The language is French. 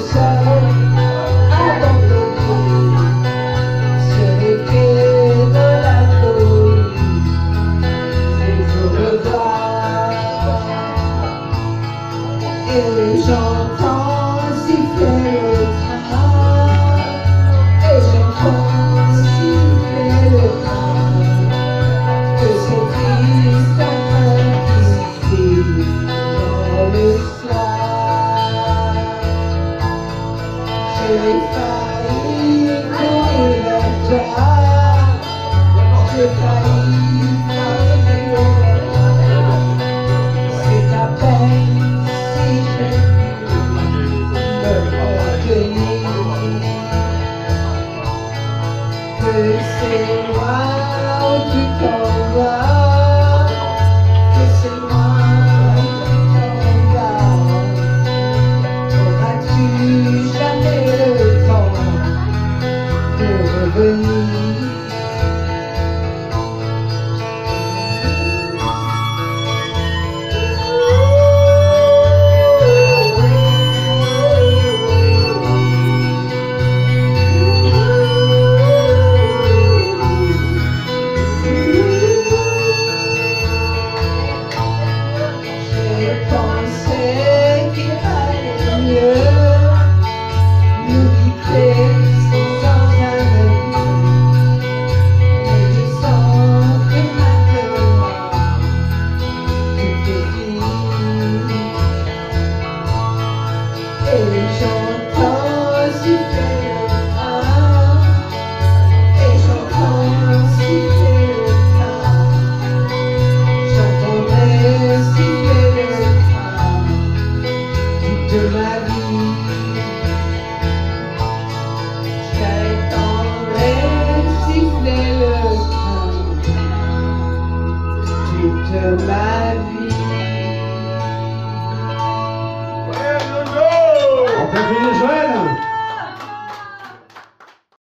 seul, abandonné sur les quais de la folie, les boulevards. Et j'entends siffler le train, et j'entends siffler le train, que c'est triste ici dans le soir. J'ai failli courir vers toi, j'ai failli parler. C'est à peine si j'ai pu me retenir, que c'est moi où tu t'en vas, que c'est moi où tu t'en vas. Auras-tu jamais le temps de revenir? J'ai pensé qu'il fallait mieux nous quitter sans un mot, mais je sens que maintenant tout est fini. Et j'entends siffler le train, et j'entends siffler le train, j'entendrai siffler le train toute ma vie. J'attendrai siffler le train toute ma vie.